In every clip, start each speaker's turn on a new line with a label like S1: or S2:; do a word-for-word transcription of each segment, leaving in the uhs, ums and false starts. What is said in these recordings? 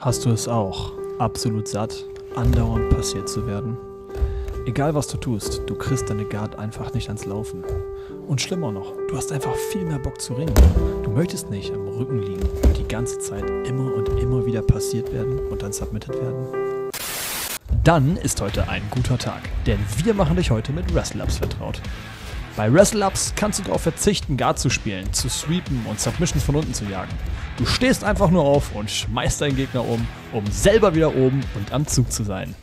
S1: Hast du es auch, absolut satt, andauernd passiert zu werden? Egal was du tust, du kriegst deine Guard einfach nicht ans Laufen. Und schlimmer noch, du hast einfach viel mehr Bock zu ringen. Du möchtest nicht am Rücken liegen und die ganze Zeit immer und immer wieder passiert werden und dann submitted werden. Dann ist heute ein guter Tag, denn wir machen dich heute mit WrestleUps vertraut. Bei WrestleUps kannst du darauf verzichten, Guard zu spielen, zu sweepen und Submissions von unten zu jagen. Du stehst einfach nur auf und schmeißt deinen Gegner um, um selber wieder oben und am Zug zu sein.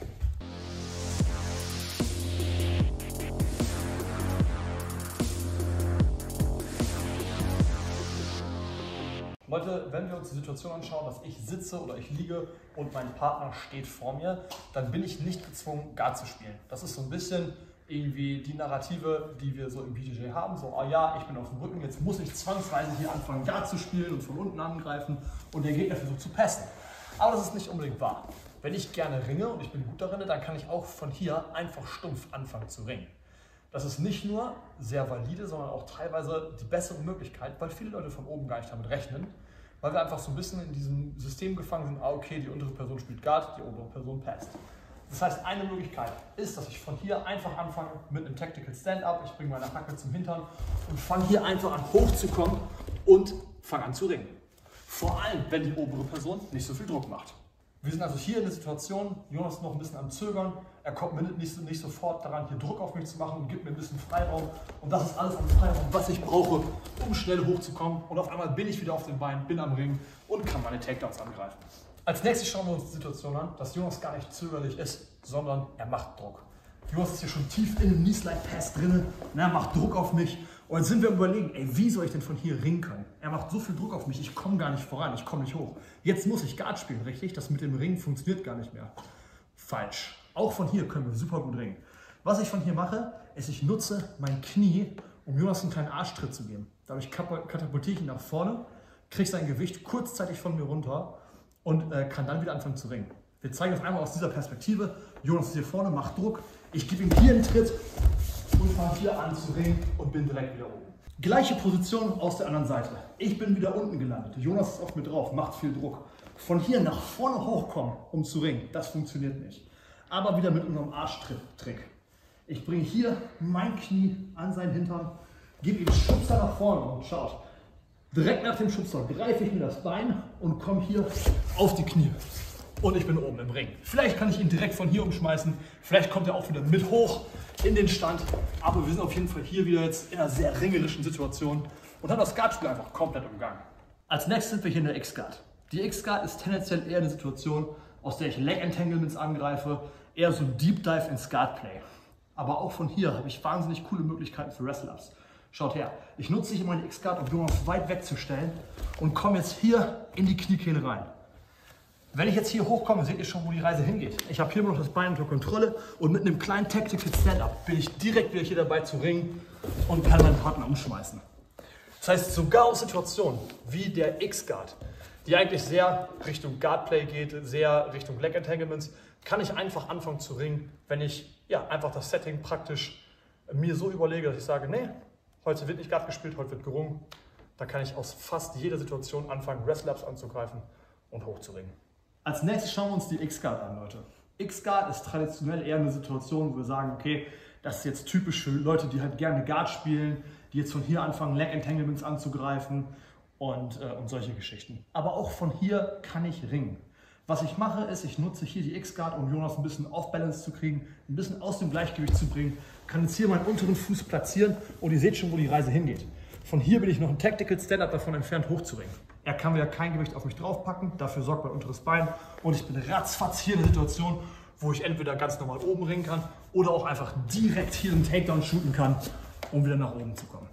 S2: Leute, wenn wir uns die Situation anschauen, dass ich sitze oder ich liege und mein Partner steht vor mir, dann bin ich nicht gezwungen, Guard zu spielen. Das ist so ein bisschen irgendwie die Narrative, die wir so im B J J haben. So, oh ja, ich bin auf dem Rücken, jetzt muss ich zwangsweise hier anfangen, Guard zu spielen und von unten angreifen und der Gegner versucht zu passen. Aber das ist nicht unbedingt wahr. Wenn ich gerne ringe und ich bin gut darin, dann kann ich auch von hier einfach stumpf anfangen zu ringen. Das ist nicht nur sehr valide, sondern auch teilweise die bessere Möglichkeit, weil viele Leute von oben gar nicht damit rechnen, weil wir einfach so ein bisschen in diesem System gefangen sind, ah okay, die untere Person spielt Guard, die obere Person passt. Das heißt, eine Möglichkeit ist, dass ich von hier einfach anfange mit einem Tactical Stand-Up, ich bringe meine Hacke zum Hintern und fange hier einfach an hochzukommen und fange an zu ringen. Vor allem, wenn die obere Person nicht so viel Druck macht. Wir sind also hier in der Situation, Jonas ist noch ein bisschen am Zögern, er kommt nicht, nicht sofort daran, hier Druck auf mich zu machen und gibt mir ein bisschen Freiraum. Und das ist alles an Freiraum, was ich brauche, um schnell hochzukommen. Und auf einmal bin ich wieder auf den Beinen, bin am Ring und kann meine Takedowns angreifen. Als nächstes schauen wir uns die Situation an, dass Jonas gar nicht zögerlich ist, sondern er macht Druck. Jonas ist hier schon tief in einem Knee-Slide-Pass drin, er macht Druck auf mich. Und jetzt sind wir überlegen, ey, wie soll ich denn von hier ringen können? Er macht so viel Druck auf mich, ich komme gar nicht voran, ich komme nicht hoch. Jetzt muss ich Guard spielen, richtig? Das mit dem Ringen funktioniert gar nicht mehr. Falsch. Auch von hier können wir super gut ringen. Was ich von hier mache, ist, ich nutze mein Knie, um Jonas einen kleinen Arschtritt zu geben. Dadurch katapultiere ich ihn nach vorne, kriege sein Gewicht kurzzeitig von mir runter und äh, kann dann wieder anfangen zu ringen. Wir zeigen das einmal aus dieser Perspektive. Jonas ist hier vorne, macht Druck. Ich gebe ihm hier einen Tritt und fange hier an zu ringen und bin direkt wieder oben. Gleiche Position aus der anderen Seite. Ich bin wieder unten gelandet. Jonas ist auf mir drauf, macht viel Druck. Von hier nach vorne hochkommen, um zu ringen, das funktioniert nicht. Aber wieder mit unserem Arschtritt-Trick. Ich bringe hier mein Knie an seinen Hintern, gebe ihm Schubser nach vorne und schaut. Direkt nach dem Schubser greife ich mir das Bein und komme hier auf die Knie. Und ich bin oben im Ring. Vielleicht kann ich ihn direkt von hier umschmeißen. Vielleicht kommt er auch wieder mit hoch in den Stand. Aber wir sind auf jeden Fall hier wieder jetzt in einer sehr ringerischen Situation und haben das Guardspiel einfach komplett umgangen. Als nächstes sind wir hier in der X-Guard. Die X-Guard ist tendenziell eher eine Situation, aus der ich Leg Entanglements angreife, eher so ein Deep Dive ins Guard-Play. Aber auch von hier habe ich wahnsinnig coole Möglichkeiten für WrestleUps. Schaut her, ich nutze hier meine X-Guard, um Jonas weit wegzustellen und komme jetzt hier in die Kniekehle rein. Wenn ich jetzt hier hochkomme, seht ihr schon, wo die Reise hingeht. Ich habe hier immer noch das Bein unter Kontrolle und mit einem kleinen Tactical Stand-Up bin ich direkt wieder hier dabei zu ringen und kann meinen Partner umschmeißen. Das heißt, sogar aus Situationen wie der X-Guard, die eigentlich sehr Richtung Guard-Play geht, sehr Richtung Leg Entanglements, kann ich einfach anfangen zu ringen, wenn ich ja, einfach das Setting praktisch mir so überlege, dass ich sage, nee, heute wird nicht Guard gespielt, heute wird gerungen. Da kann ich aus fast jeder Situation anfangen, WrestleUps anzugreifen und hochzuringen. Als nächstes schauen wir uns die X-Guard an, Leute. X-Guard ist traditionell eher eine Situation, wo wir sagen, okay, das ist jetzt typisch für Leute, die halt gerne Guard spielen, die jetzt von hier anfangen, Leg Entanglements anzugreifen und, äh, und solche Geschichten. Aber auch von hier kann ich ringen. Was ich mache, ist, ich nutze hier die X-Guard, um Jonas ein bisschen off-balance zu kriegen, ein bisschen aus dem Gleichgewicht zu bringen, kann jetzt hier meinen unteren Fuß platzieren und ihr seht schon, wo die Reise hingeht. Von hier bin ich noch ein Tactical Stand-Up davon entfernt, hochzuringen. Er kann wieder kein Gewicht auf mich draufpacken, dafür sorgt mein unteres Bein und ich bin ratzfatz hier in der Situation, wo ich entweder ganz normal oben ringen kann oder auch einfach direkt hier einen Takedown shooten kann, um wieder nach oben zu kommen.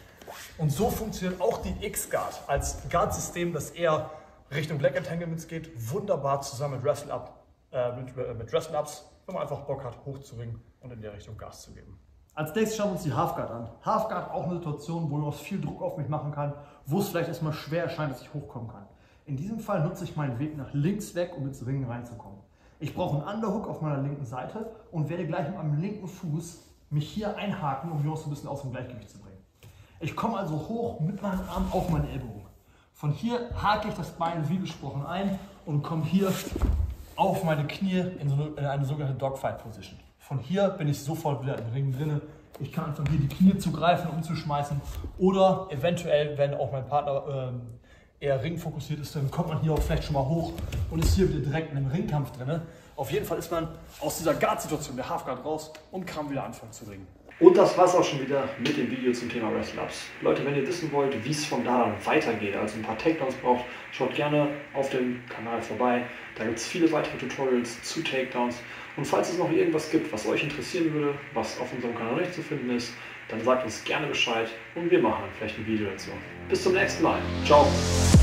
S2: Und so funktioniert auch die X-Guard als Guard-System, das eher Richtung Leg Entanglements geht, wunderbar zusammen mit WrestleUp, äh, mit, äh, mit WrestleUps, wenn man einfach Bock hat, hochzuringen und in der Richtung Gas zu geben. Als nächstes schauen wir uns die Half-Guard an. Half-Guard auch eine Situation, wo Jonas viel Druck auf mich machen kann, wo es vielleicht erstmal schwer erscheint, dass ich hochkommen kann. In diesem Fall nutze ich meinen Weg nach links weg, um ins Ringen reinzukommen. Ich brauche einen Underhook auf meiner linken Seite und werde gleich mit meinem linken Fuß mich hier einhaken, um Jonas ein bisschen aus dem Gleichgewicht zu bringen. Ich komme also hoch mit meinem Arm auf meine Ellbogen. Von hier hake ich das Bein wie besprochen ein und komme hier auf meine Knie in, so eine, in eine sogenannte Dogfight-Position. Von hier bin ich sofort wieder im Ring drin. Ich kann von hier die Knie zugreifen, umzuschmeißen. Oder eventuell, wenn auch mein Partner ähm, eher ringfokussiert ist, dann kommt man hier auch vielleicht schon mal hoch und ist hier wieder direkt in einem Ringkampf drin. Auf jeden Fall ist man aus dieser Guard-Situation, der Halfguard, raus und kann wieder anfangen zu ringen.
S3: Und das war's auch schon wieder mit dem Video zum Thema Wrestle-Ups. Leute, wenn ihr wissen wollt, wie es von da dann weitergeht, also ein paar Takedowns braucht, schaut gerne auf dem Kanal vorbei. Da gibt es viele weitere Tutorials zu Takedowns. Und falls es noch irgendwas gibt, was euch interessieren würde, was auf unserem Kanal nicht zu finden ist, dann sagt uns gerne Bescheid und wir machen dann vielleicht ein Video dazu. Bis zum nächsten Mal. Ciao!